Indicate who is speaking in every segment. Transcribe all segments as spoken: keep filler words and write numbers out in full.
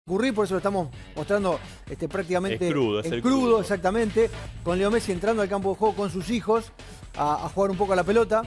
Speaker 1: Ocurrir, por eso lo estamos mostrando este, prácticamente
Speaker 2: es crudo, es
Speaker 1: en
Speaker 2: el
Speaker 1: crudo,
Speaker 2: crudo,
Speaker 1: exactamente, con Leo Messi entrando al campo de juego con sus hijos a, a jugar un poco a la pelota.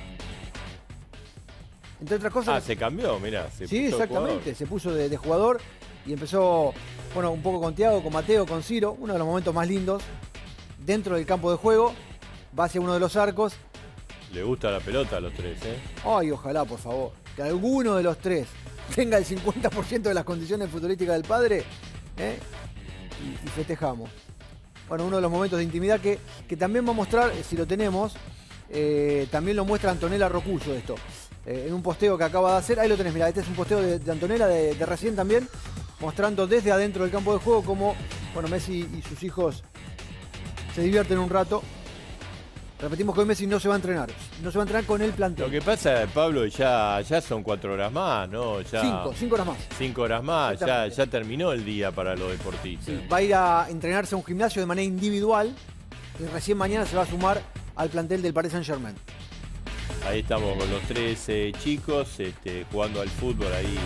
Speaker 1: Entre otras cosas.
Speaker 2: Ah, se cambió, mirá. Se
Speaker 1: sí,
Speaker 2: puso
Speaker 1: exactamente,
Speaker 2: jugador.
Speaker 1: se puso de, de jugador y empezó, bueno, un poco con Thiago, con Mateo, con Ciro, uno de los momentos más lindos dentro del campo de juego, va hacia uno de los arcos.
Speaker 2: Le gusta la pelota a los tres, ¿eh?
Speaker 1: Ay, ojalá, por favor, que alguno de los tres tenga el cincuenta por ciento de las condiciones futbolísticas del padre, ¿eh? y, y festejamos. Bueno, uno de los momentos de intimidad que, que también va a mostrar, eh, si lo tenemos, eh, también lo muestra Antonella Rocuso esto, eh, en un posteo que acaba de hacer. Ahí lo tenés, mirá, este es un posteo de, de Antonella de, de recién también, mostrando desde adentro del campo de juego cómo, bueno, Messi y sus hijos se divierten un rato. Repetimos que hoy Messi no se va a entrenar, no se va a entrenar con el plantel.
Speaker 2: Lo que pasa, Pablo, ya, ya son cuatro horas más, ¿no? Ya,
Speaker 1: cinco, cinco horas más.
Speaker 2: Cinco horas más, ya, ya terminó el día para los deportistas.
Speaker 1: Sí, va a ir a entrenarse a un gimnasio de manera individual y recién mañana se va a sumar al plantel del Paris Saint-Germain.
Speaker 2: Ahí estamos con los tres eh, chicos este, jugando al fútbol, ahí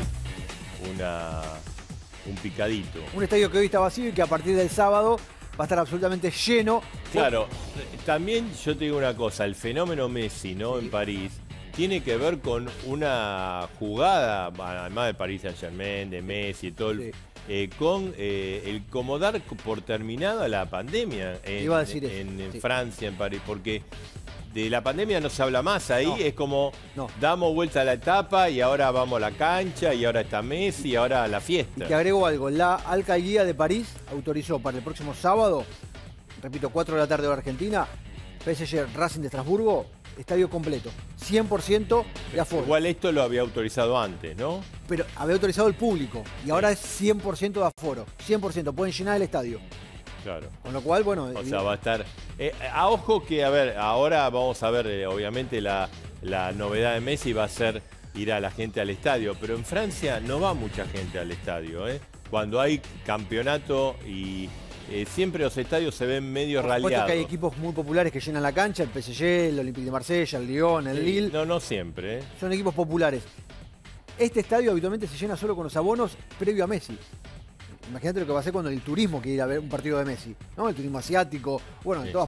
Speaker 2: una, un picadito.
Speaker 1: Un estadio que hoy está vacío y que a partir del sábado va a estar absolutamente lleno.
Speaker 2: Claro, también yo te digo una cosa, el fenómeno Messi, ¿no?
Speaker 1: Sí.
Speaker 2: En París, tiene que ver con una jugada, además de Paris Saint-Germain, de Messi y todo, el,
Speaker 1: Sí.
Speaker 2: eh, con eh, el como dar por terminada la pandemia en,
Speaker 1: Iba a decir eso,
Speaker 2: en, en
Speaker 1: sí.
Speaker 2: Francia, en París, porque de la pandemia no se habla más ahí,
Speaker 1: No,
Speaker 2: es como
Speaker 1: no.
Speaker 2: damos vuelta a la etapa y ahora vamos a la cancha y ahora está Messi y ahora a la
Speaker 1: Y
Speaker 2: fiesta.
Speaker 1: te agrego algo, la alcaldía de París autorizó para el próximo sábado, repito, cuatro de la tarde hora Argentina, P S G Racing de Estrasburgo, estadio completo, cien por ciento de aforo.
Speaker 2: Igual esto lo había autorizado antes, ¿no?
Speaker 1: Pero había autorizado el público y ahora es cien por ciento de aforo, cien por ciento, pueden llenar el estadio.
Speaker 2: Claro.
Speaker 1: Con lo cual, bueno...
Speaker 2: O sea, va a estar... Eh, a ojo que, a ver, ahora vamos a ver, eh, obviamente, la, la novedad de Messi va a ser ir a la gente al estadio, pero en Francia no va mucha gente al estadio, ¿eh? Cuando hay campeonato y eh, siempre los estadios se ven medio
Speaker 1: Por supuesto
Speaker 2: raleados.
Speaker 1: que hay equipos muy populares que llenan la cancha, el P S G, el Olympique de Marsella, el Lyon, el
Speaker 2: Sí,
Speaker 1: Lille.
Speaker 2: no, no siempre, ¿eh?
Speaker 1: Son equipos populares. Este estadio habitualmente se llena solo con los abonos previo a Messi. Imagínate lo que va a hacer cuando el turismo quiere ir a ver un partido de Messi, ¿no? El turismo asiático, bueno,
Speaker 2: Sí.
Speaker 1: en todas